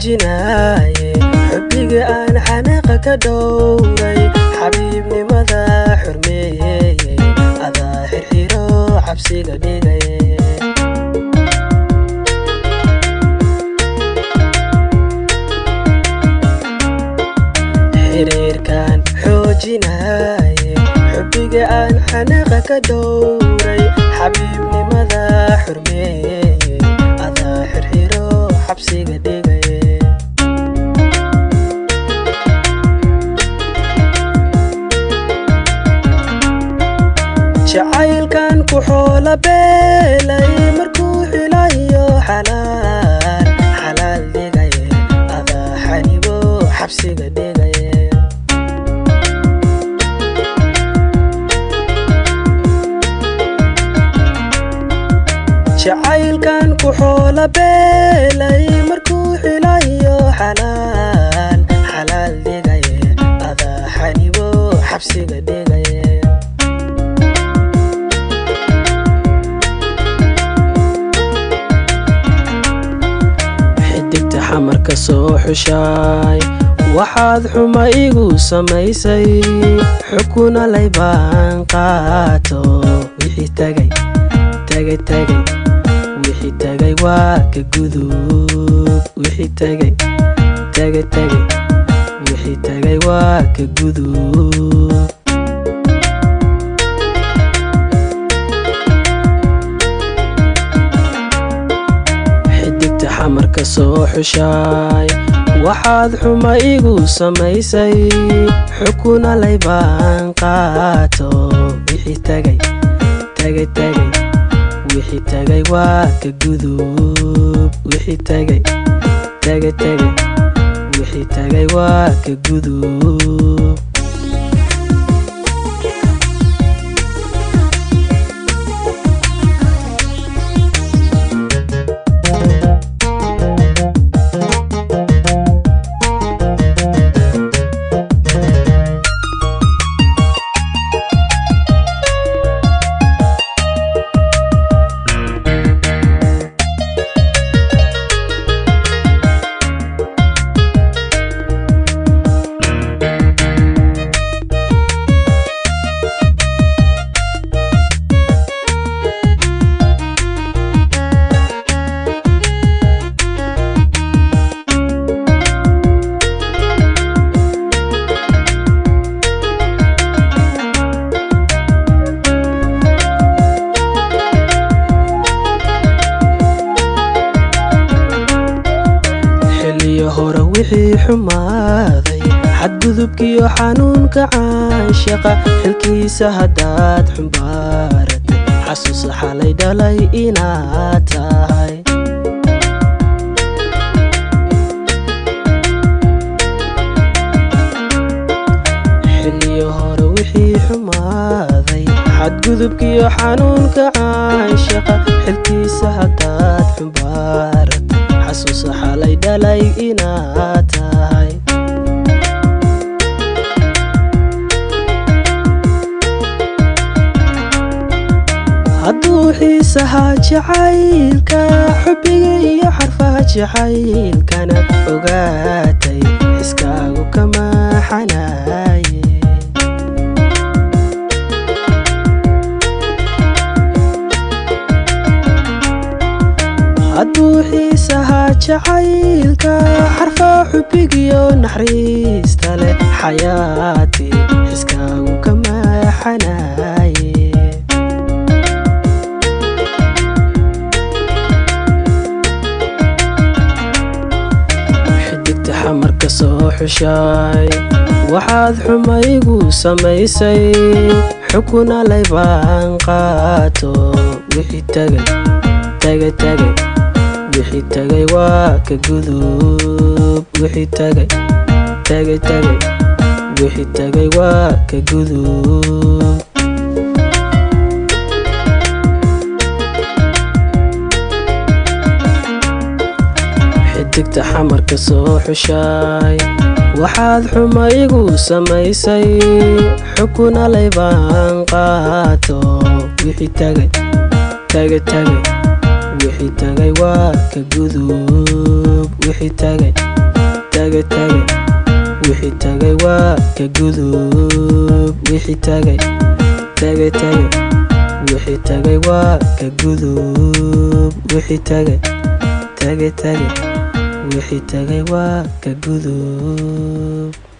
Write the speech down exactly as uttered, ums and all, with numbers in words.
xoojinaaye xubbiga aan xanaqa ka dhowray xabiibnimada xurmeeyey adaa xirxiro xabsiga dhigaye xiriirkan xoojinaaye xubbiga aan xanaqa ka dhowray xabiibnimada xurmeeyey adaa xirxiro xabsiga dhigaye jacaylkan ku xoola beelay markuu xilayo xalaal xalaal dhigaye adaa xanibo xabsiga dhigaye jacaylkan ku xoola beelay markuu xilayo xalaal xalaal dhigaye adaa xanibo xabsiga dhigaye xidigta xamarka soo xushaay waxaad xuma igu samaysay xukuna lay baan qaato wixii tagay tagay tagay wixii tagay waa ka gudub wixii tagay tagay tagay wixii tagay waa ka gudub xidigta xamarka soo xushaay waxaad xuma igu samaysay xukuna lay baan qaato wixii tagay tagay tagay wixii tagay waa ka gudub wixii tagay tagay tagay wixii tagay waa ka gudub hore wixii xumaaday xadgudubkiyo xanuunka caashaqa xilkiisa haddaad xumbaarata xasuusa xalay dhalay inaad tahay xilliyo hore wixii xumaaday xadgudubkiyo xanuunka caashaqa xilkiisa haddaad xumbaarata xasuusa xalay dhalay inaad tahay hadduu xiisahaa jacaylka xubbiga iyo xarfaha jacaylkana ogaatay xiskaagu kama xanaaye hadduu xiisahaa jacaylka xarfaha xubbigiyo naxariista leh xayaati xiskaagu kama xanaaye xamarka soo xushaay waxaad xumaygu samaysay xukuna lay baan qaato wixii tagay tagay tagay wixii tagay waa ka gudub wixii tagay tagay tagay wixii tagay waa ka gudub xidigta xamarka soo xushaay waxaad xumaygu samaysay xukuna lay baan qaato wixii tagay tagay tagay wixii tagay waa ka gudub wixii tagay tagay tagay wixii tagay waa ka gudub wixii tagay tagay tagay wixii tagay waa ka gudub wixii tagay tagay tagay wixii tagay waa ka gudub